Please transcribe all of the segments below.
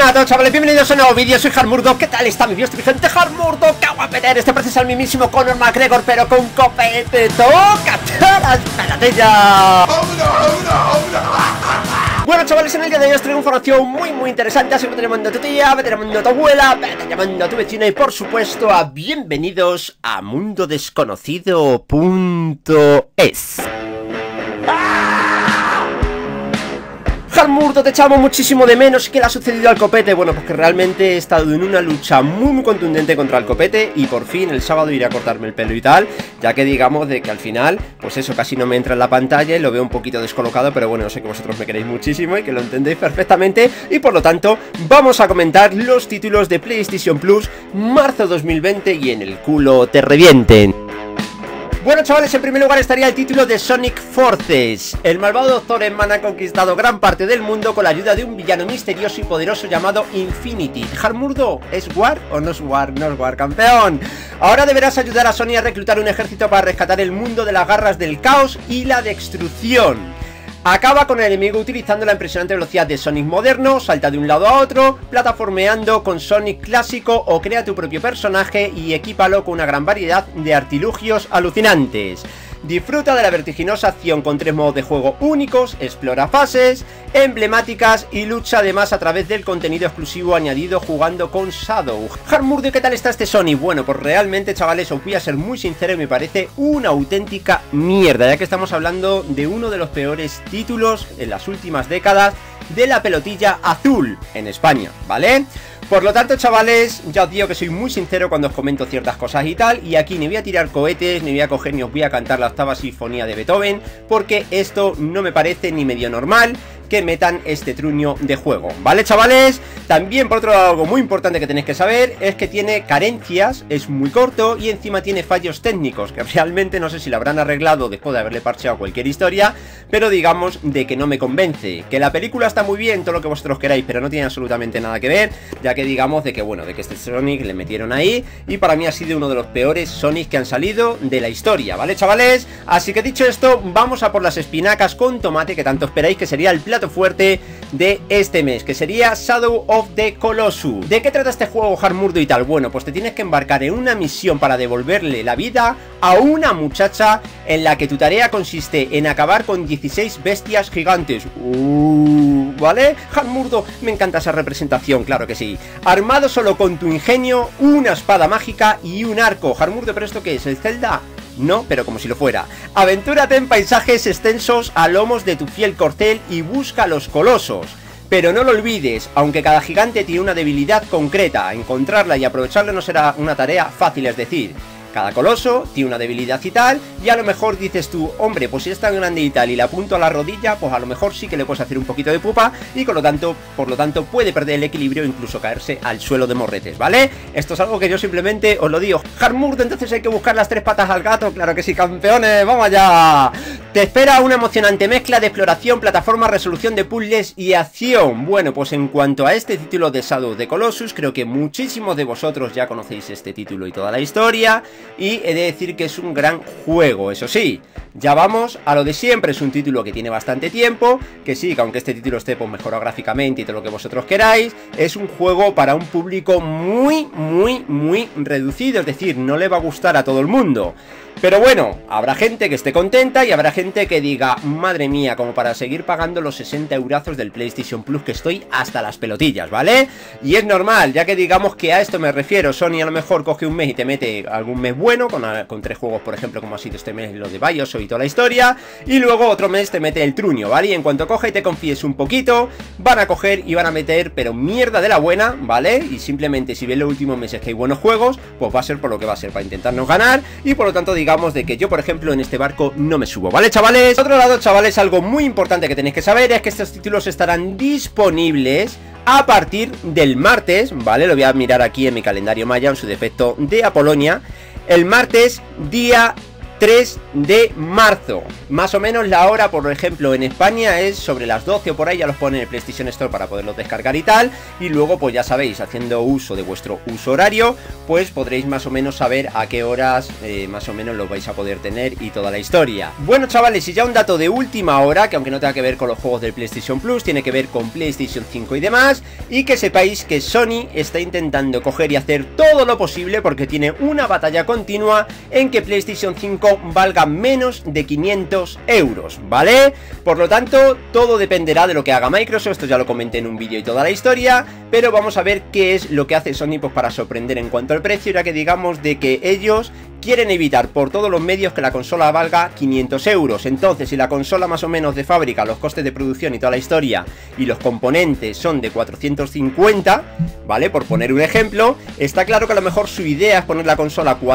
Buenas a todos, chavales, bienvenidos a un nuevo vídeo. Soy Harmurdo. ¿Qué tal está mi Dios? Mi gente Harmurdo, caguapeter. Este parece al mismísimo Conor McGregor, pero con copete. ¡Toca! ¡Espérate ya! Bueno, chavales, en el día de hoy os traigo información muy interesante. Así que vete llamando a tu tía, vete llamando a tu abuela, vete llamando a tu vecina y por supuesto a bienvenidos a mundodesconocido.es. Harmurdo, te echamos muchísimo de menos. ¿Qué le ha sucedido al copete? Bueno, pues que realmente he estado en una lucha muy contundente contra el copete y por fin el sábado iré a cortarme el pelo y tal, ya que digamos de que al final, pues eso casi no me entra en la pantalla y lo veo un poquito descolocado, pero bueno, sé que vosotros me queréis muchísimo y que lo entendéis perfectamente y por lo tanto vamos a comentar los títulos de PlayStation Plus marzo 2020 y en el culo te revienten. Bueno, chavales, en primer lugar estaría el título de Sonic Forces. El malvado Dr. Eggman ha conquistado gran parte del mundo con la ayuda de un villano misterioso y poderoso llamado Infinity. Harmurdo, ¿es War o no es War? No es War, campeón. Ahora deberás ayudar a Sony a reclutar un ejército para rescatar el mundo de las garras del caos y la destrucción. Acaba con el enemigo utilizando la impresionante velocidad de Sonic moderno, salta de un lado a otro, plataformeando con Sonic clásico o crea tu propio personaje y equípalo con una gran variedad de artilugios alucinantes. Disfruta de la vertiginosa acción con 3 modos de juego únicos, explora fases emblemáticas y lucha además a través del contenido exclusivo añadido jugando con Shadow. Harmurdo, ¿qué tal está este Sonic? Bueno, pues realmente, chavales, os voy a ser muy sincero y me parece una auténtica mierda, ya que estamos hablando de uno de los peores títulos en las últimas décadas de la pelotilla azul en España, ¿vale? Por lo tanto, chavales, ya os digo que soy muy sincero cuando os comento ciertas cosas y tal, y aquí ni voy a tirar cohetes, ni voy a coger ni os voy a cantar la octava sinfonía de Beethoven, porque esto no me parece ni medio normal que metan este truño de juego, ¿vale, chavales? También, por otro lado, algo muy importante que tenéis que saber es que tiene carencias, es muy corto y encima tiene fallos técnicos, que realmente no sé si lo habrán arreglado después de haberle parcheado cualquier historia, pero digamos de que no me convence. Que la película está muy bien, todo lo que vosotros queráis, pero no tiene absolutamente nada que ver, ya que digamos de que, bueno, de que este Sonic le metieron ahí y para mí ha sido uno de los peores Sonic que han salido de la historia, ¿vale, chavales? Así que dicho esto, vamos a por las espinacas con tomate que tanto esperáis, que sería el plato fuerte de este mes, que sería Shadow of the Colossus. ¿De qué trata este juego, Harmurdo y tal? Bueno, pues te tienes que embarcar en una misión para devolverle la vida a una muchacha en la que tu tarea consiste en acabar con 16 bestias gigantes. ¿Vale? Harmurdo, me encanta esa representación, claro que sí. Armado solo con tu ingenio, una espada mágica y un arco. Harmurdo, ¿pero esto qué es? ¿El Zelda? No, pero como si lo fuera. Aventúrate en paisajes extensos a lomos de tu fiel corcel y busca a los colosos. Pero no lo olvides, aunque cada gigante tiene una debilidad concreta, encontrarla y aprovecharla no será una tarea fácil, es decir, cada coloso tiene una debilidad y tal, y a lo mejor dices tú, hombre, pues si es tan grande y tal y le apunto a la rodilla, pues a lo mejor sí que le puedes hacer un poquito de pupa y por lo tanto puede perder el equilibrio e incluso caerse al suelo de morretes, ¿vale? Esto es algo que yo simplemente os lo digo. Harmurdo, entonces hay que buscar las 3 patas al gato, claro que sí, campeones, ¡vamos allá! Te espera una emocionante mezcla de exploración, plataforma, resolución de puzzles y acción. Bueno, pues en cuanto a este título de Shadow of the Colossus, creo que muchísimos de vosotros ya conocéis este título y toda la historia. Y he de decir que es un gran juego, eso sí, ya vamos a lo de siempre, es un título que tiene bastante tiempo, que sí, que aunque este título esté pues mejorado gráficamente y todo lo que vosotros queráis, es un juego para un público muy reducido, es decir, no le va a gustar a todo el mundo. Pero bueno, habrá gente que esté contenta y habrá gente que diga, madre mía, como para seguir pagando los 60 eurazos del PlayStation Plus, que estoy hasta las pelotillas, ¿vale? Y es normal, ya que digamos que a esto me refiero. Sony a lo mejor coge un mes y te mete algún mes bueno, con 3 juegos, por ejemplo, como ha sido este mes, los de BioShock y toda la historia, y luego otro mes te mete el truño, ¿vale? Y en cuanto coge y te confíes un poquito, van a coger y van a meter, pero mierda de la buena, ¿vale? Y simplemente si ven los últimos meses que hay buenos juegos, pues va a ser por lo que va a ser, para intentarnos ganar, y por lo tanto digamos de que yo, por ejemplo, en este barco no me subo, ¿vale, chavales? Por otro lado, chavales, algo muy importante que tenéis que saber es que estos títulos estarán disponibles a partir del martes, ¿vale? Lo voy a mirar aquí en mi calendario maya, en su defecto de Apolonia. El martes, día 3 de marzo. Más o menos la hora, por ejemplo, en España es sobre las 12 o por ahí, ya los pone en el PlayStation Store para poderlos descargar y tal. Y luego, pues ya sabéis, haciendo uso de vuestro uso horario, pues podréis más o menos saber a qué horas más o menos los vais a poder tener y toda la historia. Bueno, chavales, y ya un dato de última hora, que aunque no tenga que ver con los juegos del PlayStation Plus, tiene que ver con PlayStation 5 y demás, y que sepáis que Sony está intentando coger y hacer todo lo posible porque tiene una batalla continua en que PlayStation 5 valga menos de 500 euros, ¿vale? Por lo tanto, todo dependerá de lo que haga Microsoft, esto ya lo comenté en un vídeo y toda la historia, pero vamos a ver qué es lo que hace Sony pues para sorprender en cuanto al precio, ya que digamos de que ellos quieren evitar por todos los medios que la consola valga 500 euros. Entonces, si la consola más o menos de fábrica, los costes de producción y toda la historia y los componentes son de 450, ¿vale? Por poner un ejemplo, está claro que a lo mejor su idea es poner la consola a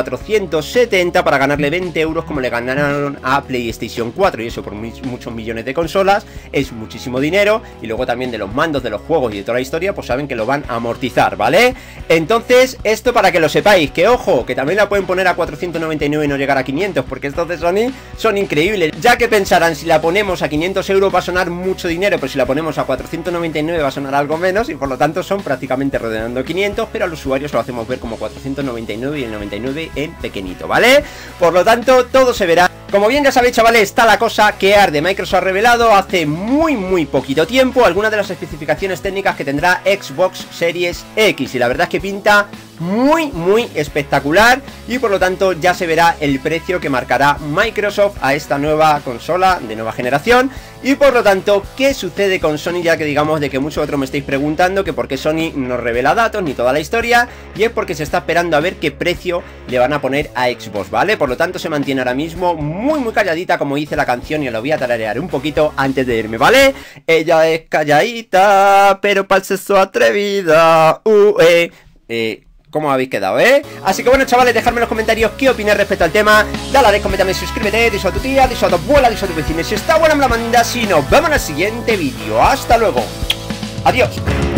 470 para ganarle 20 euros como le ganaron a PlayStation 4, y eso por muchos millones de consolas es muchísimo dinero, y luego también de los mandos, de los juegos y de toda la historia, pues saben que lo van a amortizar, ¿vale? Entonces, esto para que lo sepáis, que ojo, que también la pueden poner a 499 y no llegar a 500, porque estos de Sony son increíbles, ya que pensarán, si la ponemos a 500 euros va a sonar mucho dinero, pero si la ponemos a 499 va a sonar algo menos, y por lo tanto son prácticamente redondeando 500, pero al usuario se lo hacemos ver como 499 y el 99 en pequeñito, ¿vale? Por lo tanto, todo se verá. Como bien ya sabéis, chavales, está la cosa que arde. Microsoft ha revelado hace muy poquito tiempo algunas de las especificaciones técnicas que tendrá Xbox Series X, y la verdad es que pinta muy espectacular, y por lo tanto ya se verá el precio que marcará Microsoft a esta nueva consola de nueva generación. Y por lo tanto, ¿qué sucede con Sony? Ya que digamos de que muchos otros me estáis preguntando que por qué Sony no revela datos ni toda la historia, y es porque se está esperando a ver qué precio le van a poner a Xbox, ¿vale? Por lo tanto se mantiene ahora mismo muy calladita, como dice la canción, y os lo voy a tararear un poquito antes de irme, ¿vale? Ella es calladita, pero pa'l sexo atrevida, ¿cómo habéis quedado, Así que bueno, chavales, dejadme en los comentarios qué opináis respecto al tema. Dale a like, coméntame, suscríbete, díselo a tu tía, díselo a tu abuela, díselo a tu vecino. Si está buena me la manda, si no, vemos en el siguiente vídeo. Hasta luego. Adiós.